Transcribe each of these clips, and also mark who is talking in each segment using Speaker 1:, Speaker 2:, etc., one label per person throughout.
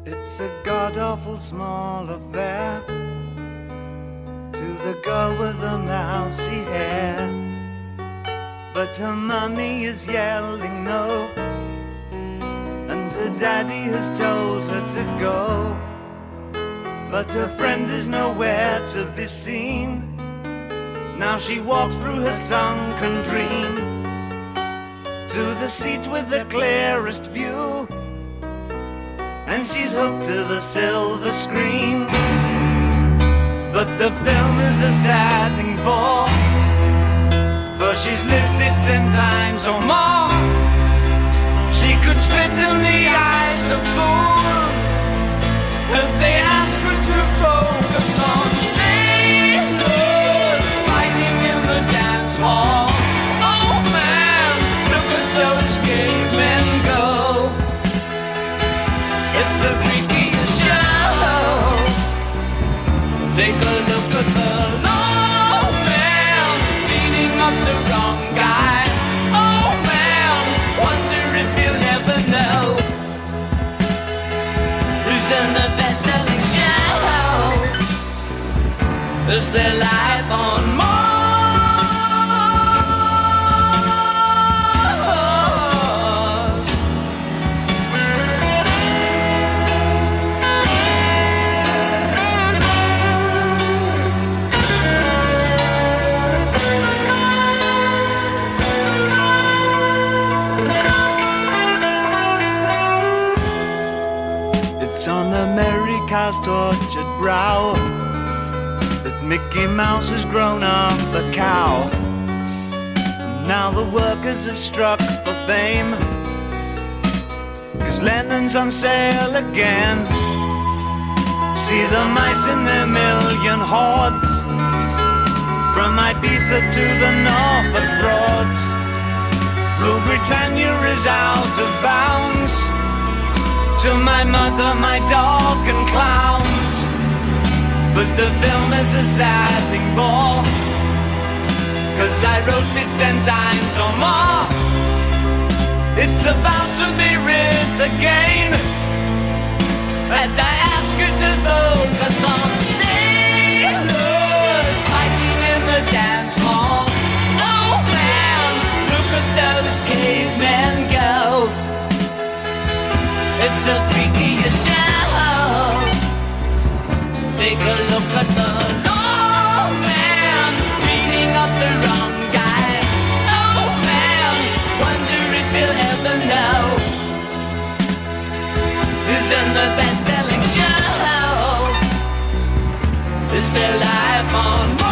Speaker 1: It's a god-awful small affair to the girl with the mousy hair, but her mummy is yelling no, and her daddy has told her to go, but her friend is nowhere to be seen. Now she walks through her sunken dream to the seat with the clearest view, and she's hooked to the silver screen. But the film is a sad thing for she's lived it 10 times or more. She could spit in the eyes of fools if they ask her to focus on sailors fighting in the dance hall. Oh man, look at those cavemen go. It's the freakiest show. Take a look at the low man beating up the wrong guy. Oh man, wonder if you'll ever know who's in the best-selling show. Is there life on Mars? It's on America's tortured brow that Mickey Mouse has grown up a cow. Now the workers have struck for fame, 'cause Lennon's on sale again. See the mice in their million hordes, from Ibiza to the Norfolk Broads. Rule Britannia is out of bounds, to my mother, my dog and clowns. But the film is a sad thing more, 'cause I wrote it 10 times or more. It's about to be writ again, as I ask you to focus on sailors fighting in the dance hall. Oh man, look at those cavemen go. It's the freakiest show. Take a look at the low man beating up the wrong guy. Oh man, wonder if you'll ever know who's in the best-selling show. Is there life on Mars?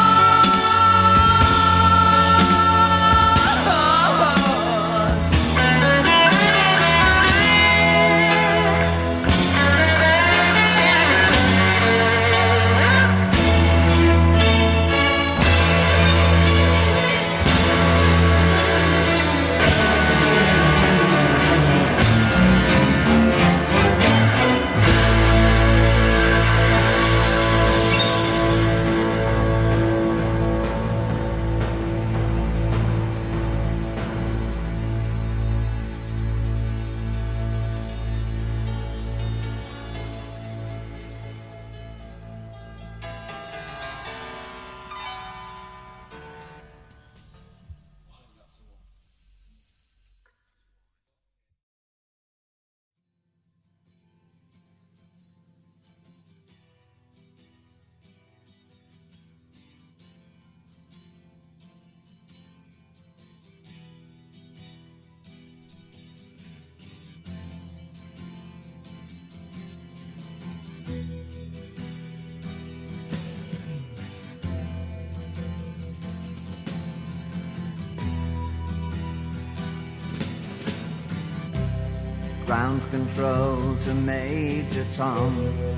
Speaker 1: Ground control to Major Tom.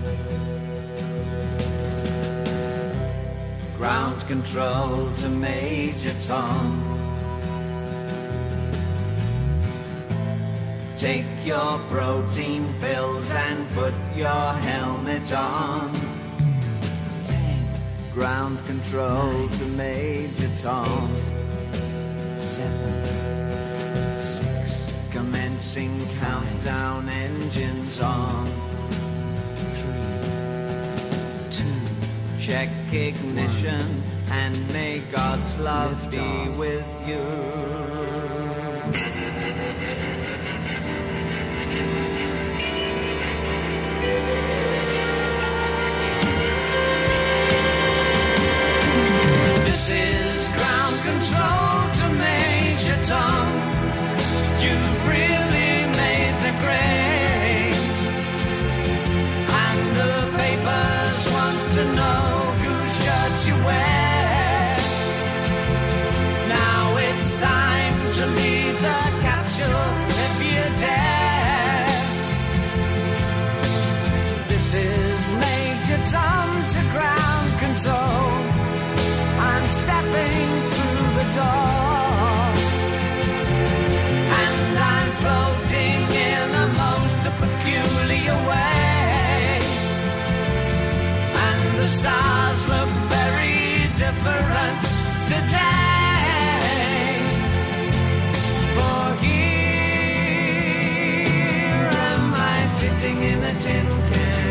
Speaker 1: Ground control to Major Tom. Take your protein pills and put your helmet on. 10. Ground control 9, to Major Tom. 8, 7, 6. Commencing countdown, engines on. check ignition, and may God's love be with you. This is ground control to Major Tom. You've really made the grade, and the papers want to know whose shirt you wear. Now it's time to leave the capsule if you dare. This is Major Tom to ground control. I'm stepping through the door, and I'm floating in a most peculiar way, and the stars look very different today. For here am I sitting in a tin can,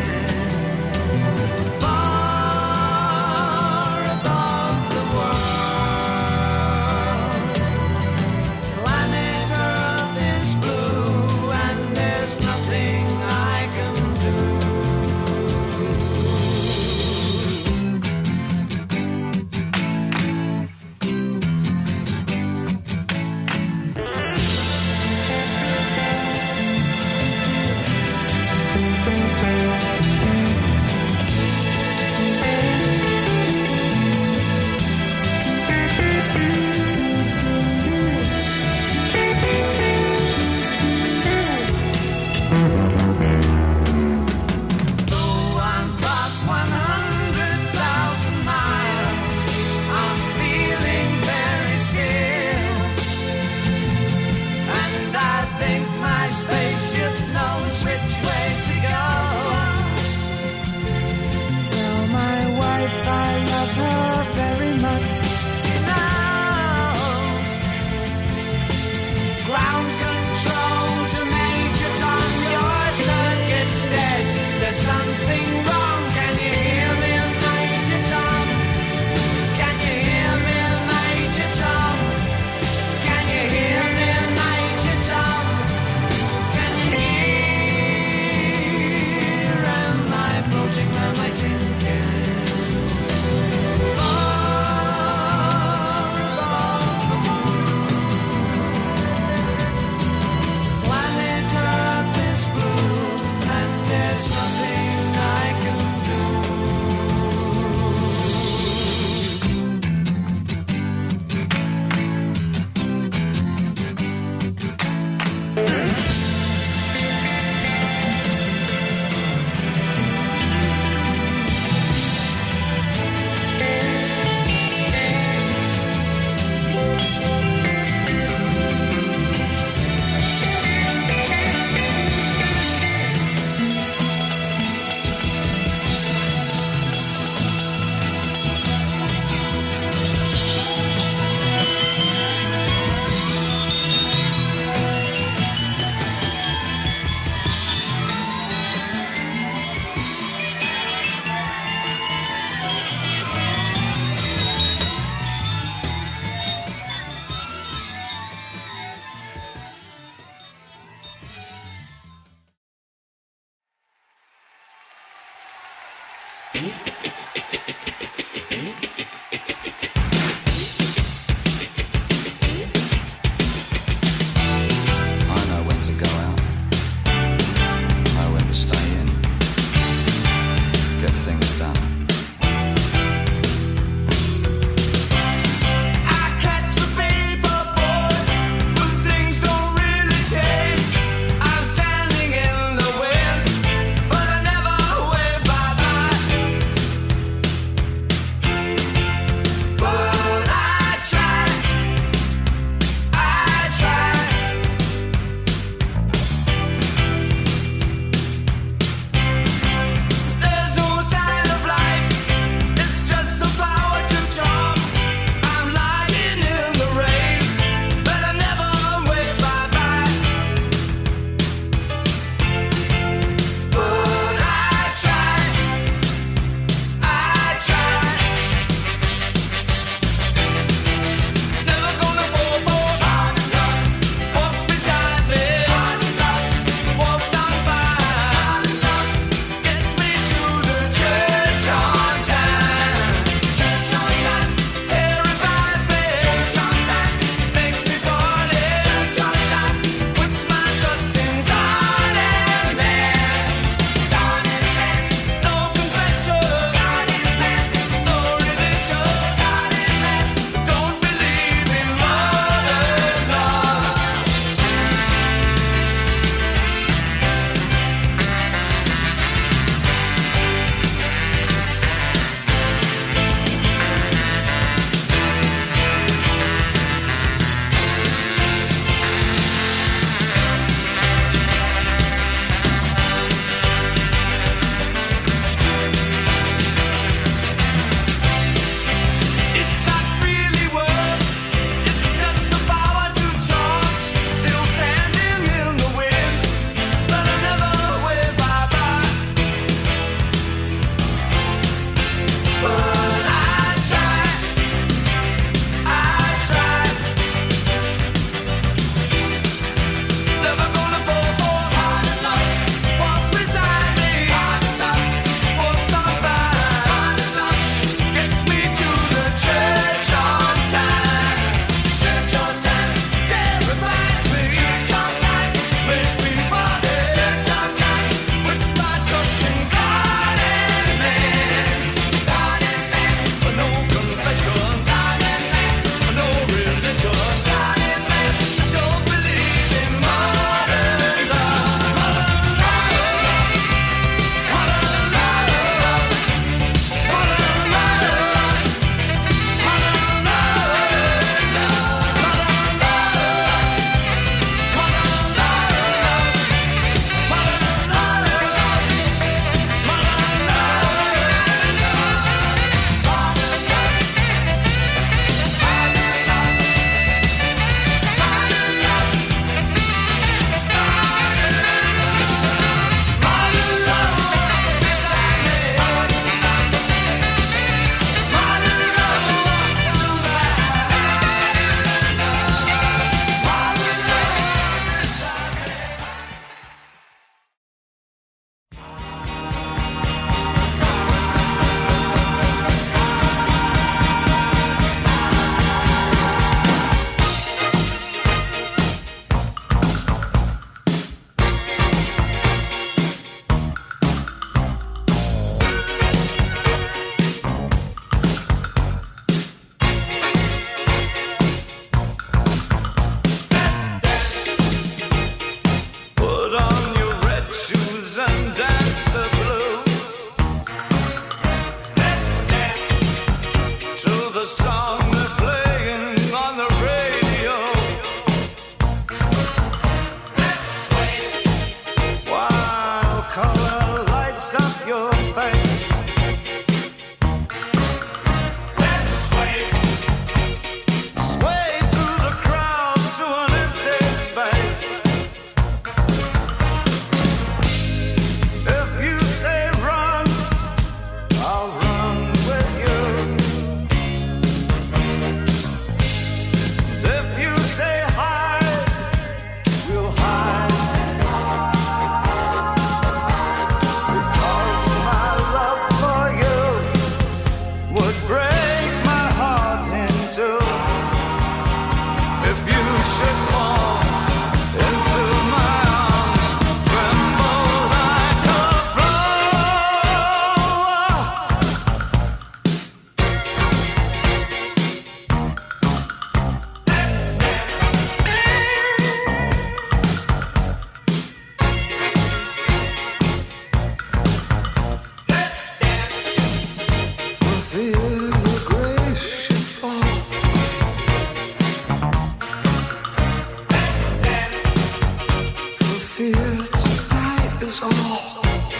Speaker 2: is all.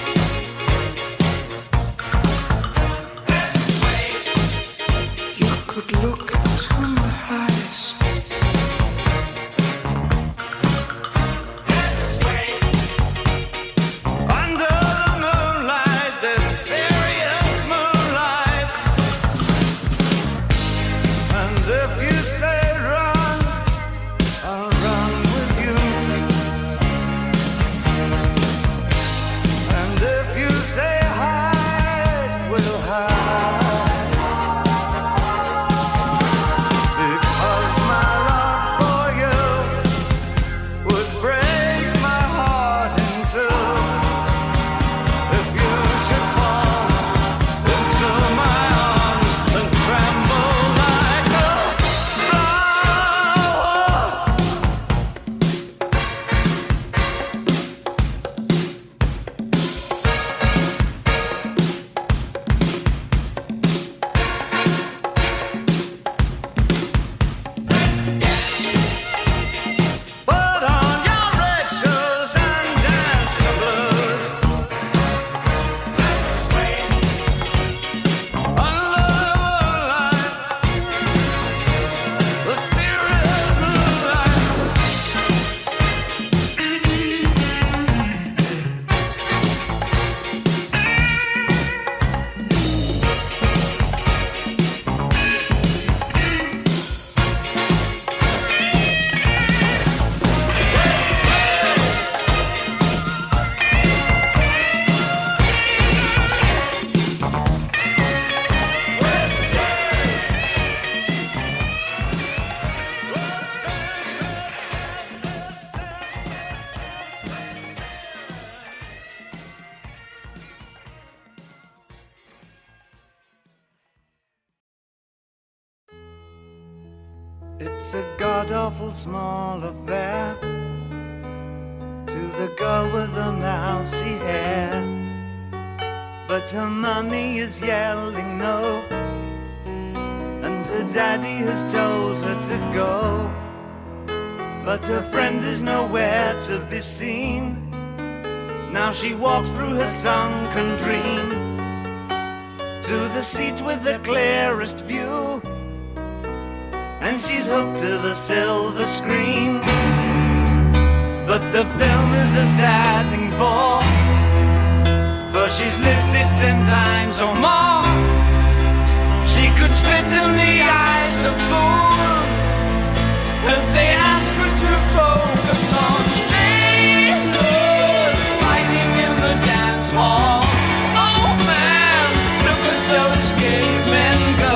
Speaker 2: You could look into my eyes. Under the moonlight, this serious moonlight. And if you say run, I'll run with you. And if you say hide, we'll hide. Because my love for you would break my heart in two. If you should fall into my arms and tremble like a flower. Put on your red shoes and dance the blues. Under the moonlight, the serious moonlight. It's a god-awful small affair to the girl with the mousy hair, but her mummy is yelling no, and her daddy has told her to go, but her friend is nowhere to be seen. Now she walks through her sunken dream to the seat with the clearest view, and she's hooked to the silver screen. But the film is a sad thing for she's lived it 10 times or more. She could spit in the eyes of fools if they ask her to focus on sailors fighting in the dance hall. Oh man, look at those cavemen go.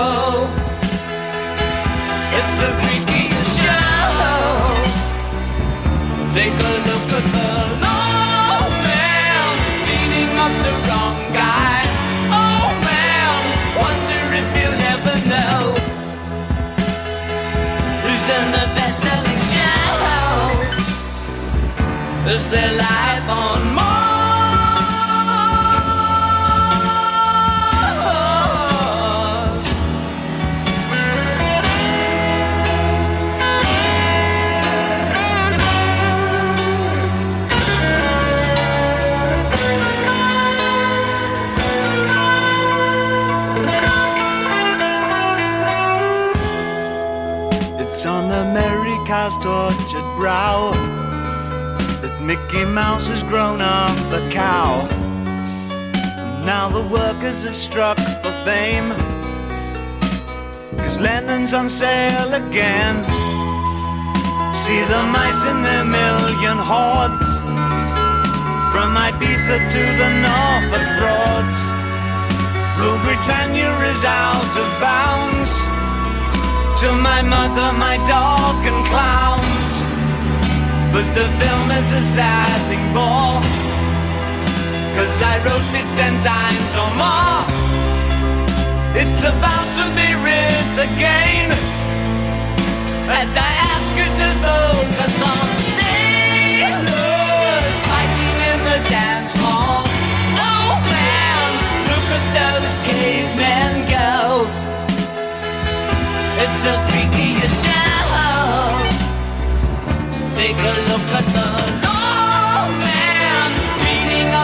Speaker 2: It's the freakiest show. Take a look at the low man beating up the wrong guy. Oh man, wonder if you'll ever know who's in the best-selling show. Is there life on Mars?
Speaker 1: It's on America's tortured brow that Mickey Mouse has grown up a cow. Now the workers have struck for fame, 'cause Lennon's on sale again. See the mice in their million hordes, from Ibiza to the Norfolk Broads. Rule Britannia is out of bounds, to my mother, my dog and clowns. But the film is a sad thing more, 'cause I wrote it 10 times or more. It's about to be writ again, as I ask you to focus on sailors fighting in the dance hall. Oh man, look at those cavemen go. It's the freakiest show. Take a look at the low man beating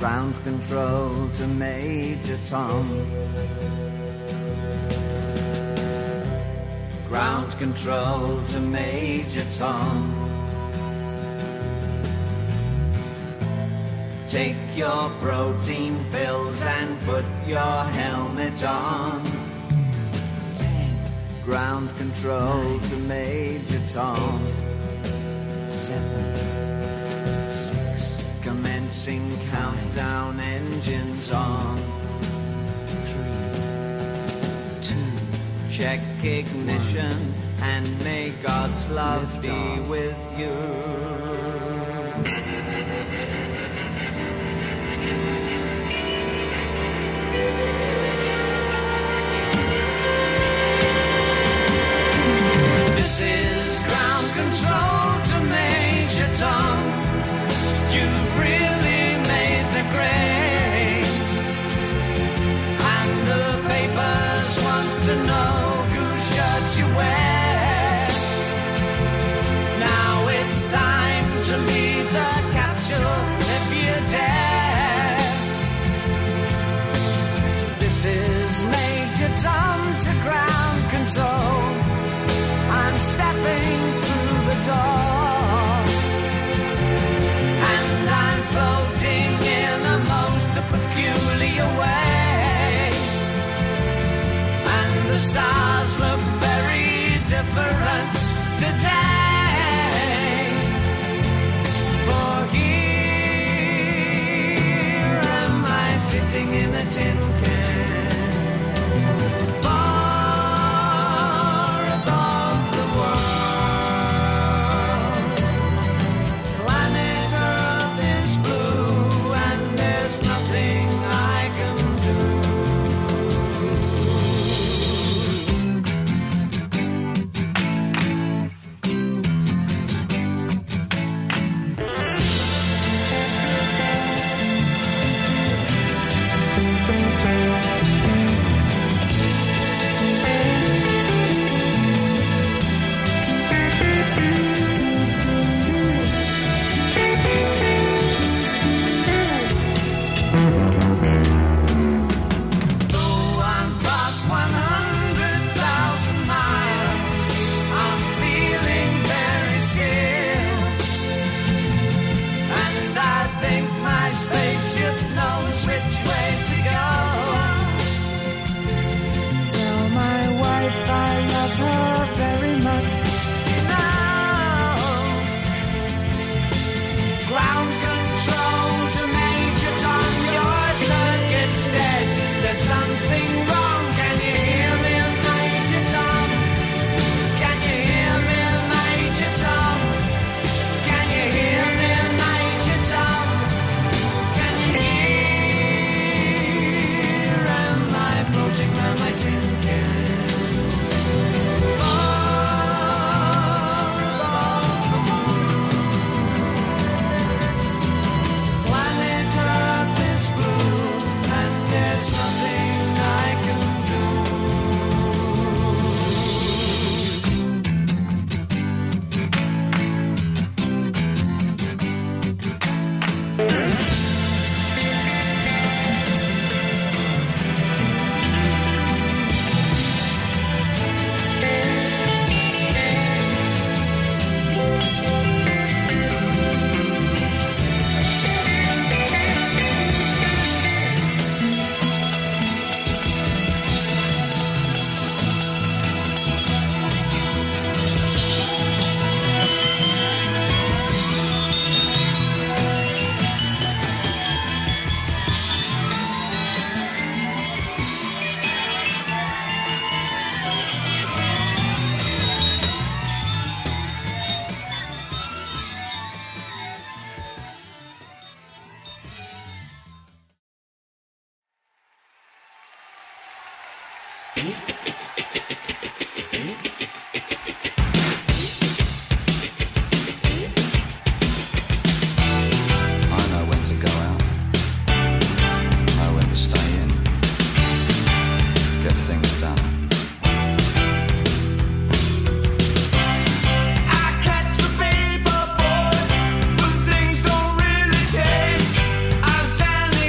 Speaker 2: Ground control to Major Tom. Ground control to Major Tom. Take your protein pills and put your helmet on. 10. Ground control 9, to Major Tom. 8, 7, 6. Commencing 5, countdown, engines on. 3, 2. Check ignition 1, and may God's love be off with you. This is ground control to Major Tom. You've really made the grade, and the papers want to know whose shirt you wear. Now it's time to leave the capsule if you dare. This is Major Tom to ground control. I'm stepping through the door, and I'm floating in a most peculiar way, and the stars look very different today. For here am I sitting in a tin can.
Speaker 3: Standing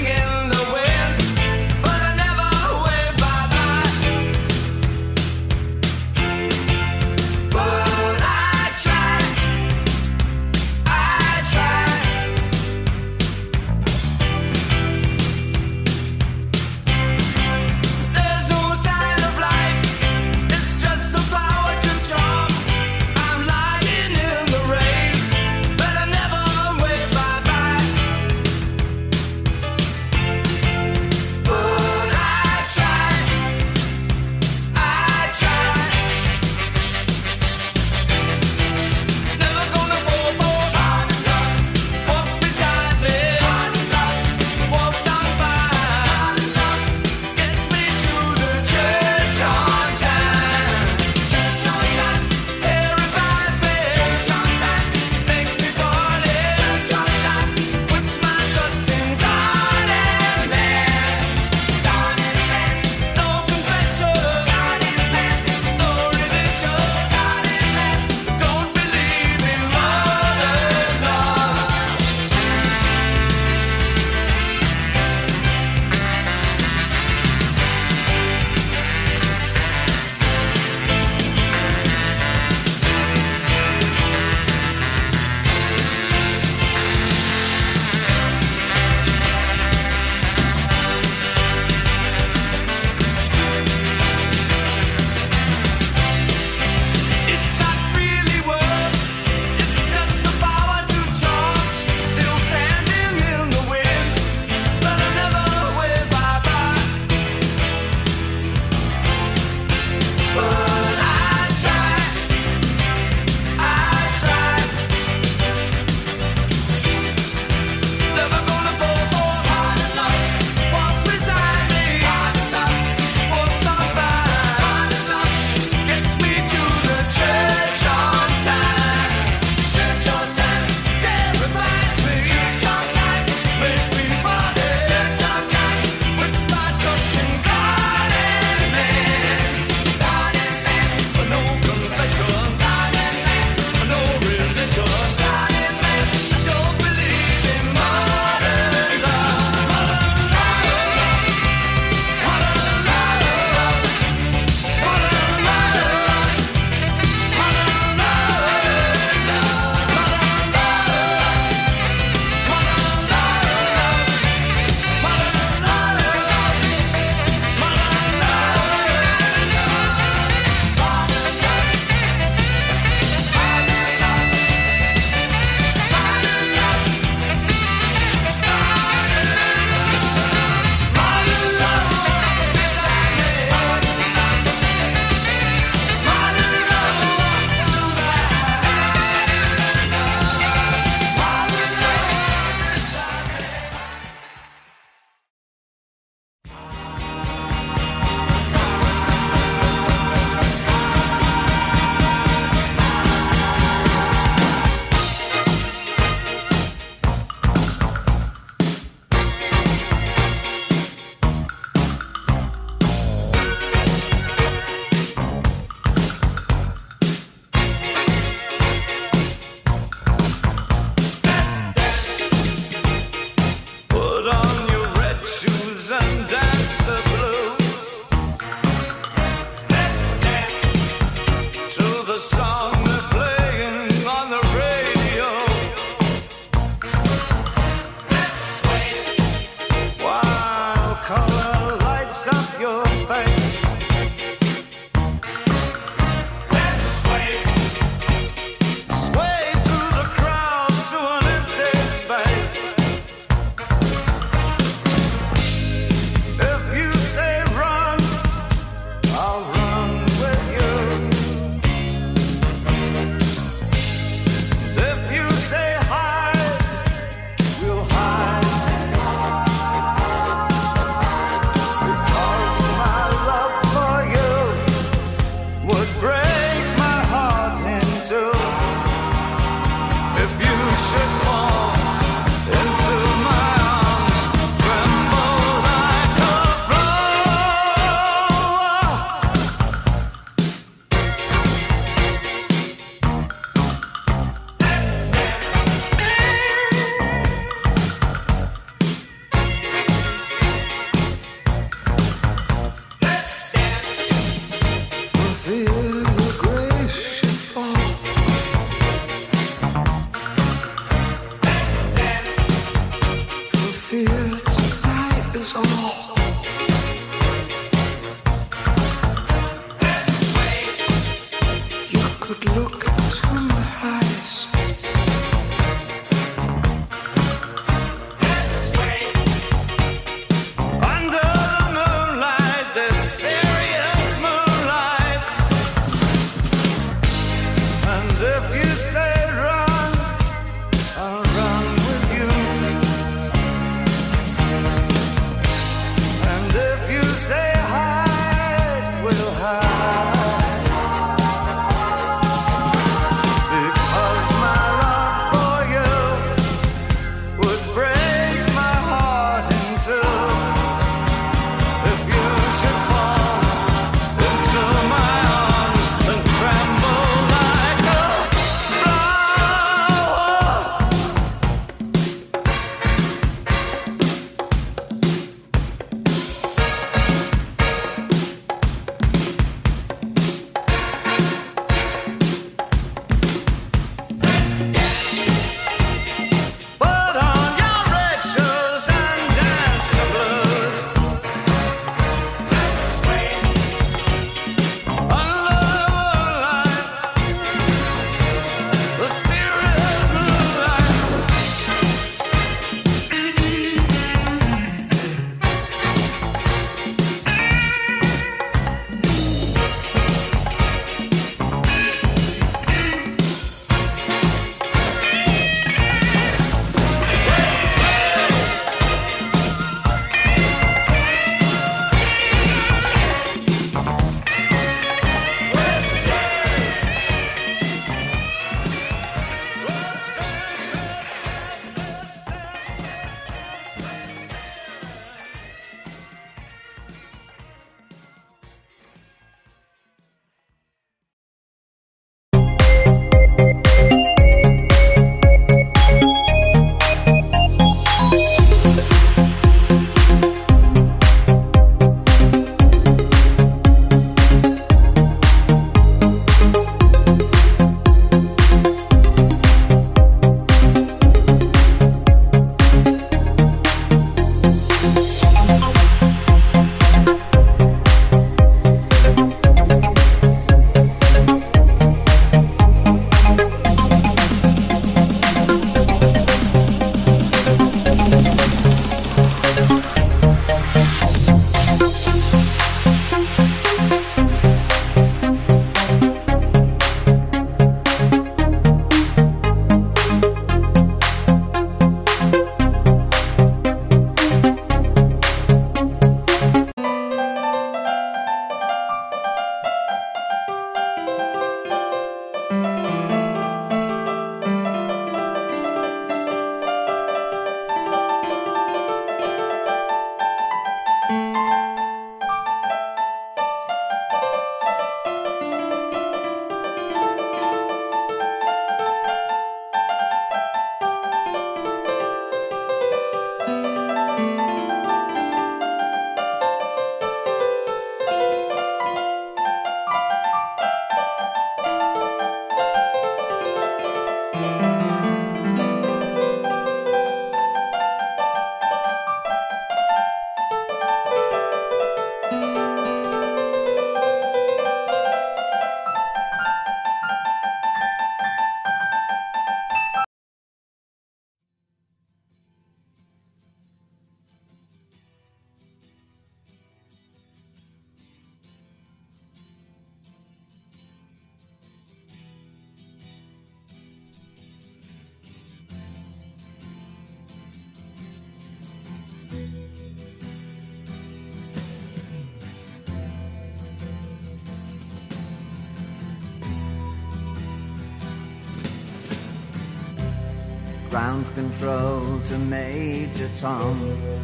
Speaker 2: Ground control to Major Tom.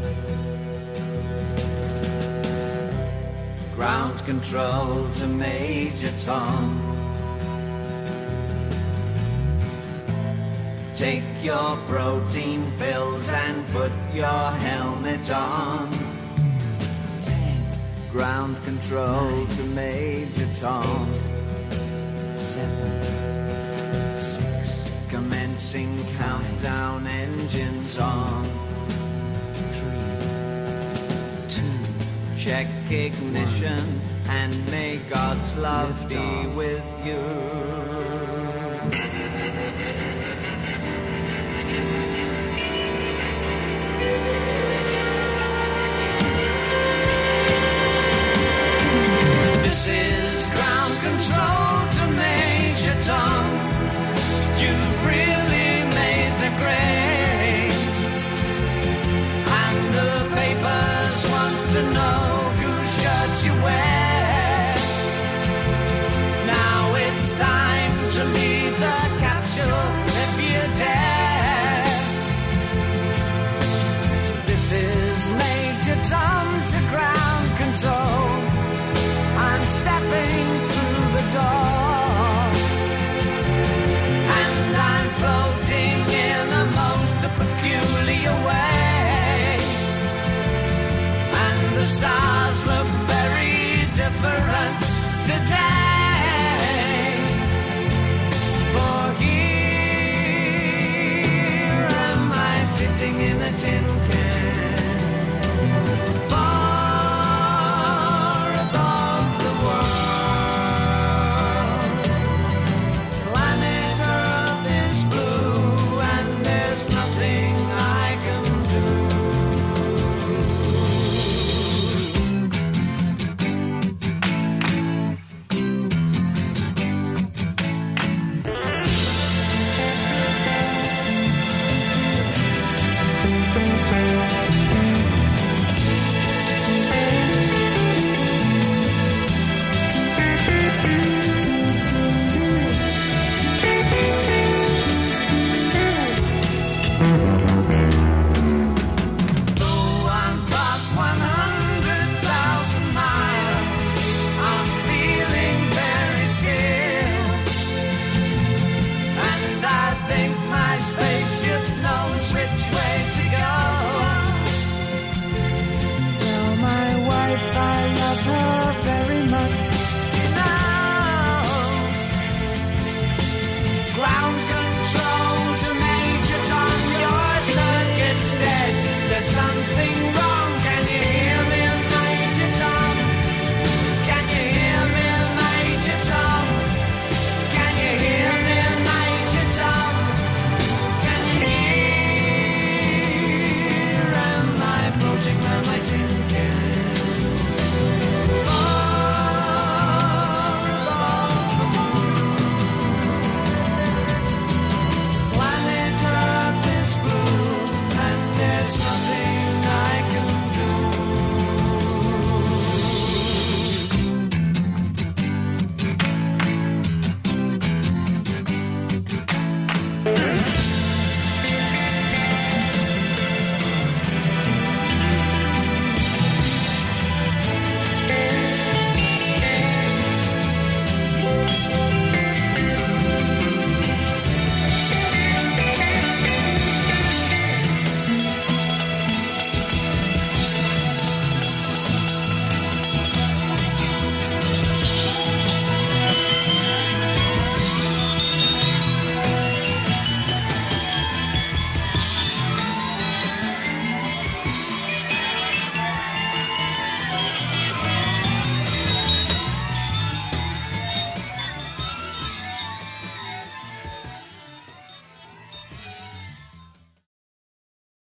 Speaker 2: Ground control to Major Tom. Take your protein pills and put your helmet on. 10. Ground control 9, to Major Tom. 8, 7, 6. Commencing 5, countdown, engines on. 3, 2. Check ignition 1. And may God's love be with you.
Speaker 1: to leave the capsule if you dare. This is Major Tom to ground control. I'm stepping through the door.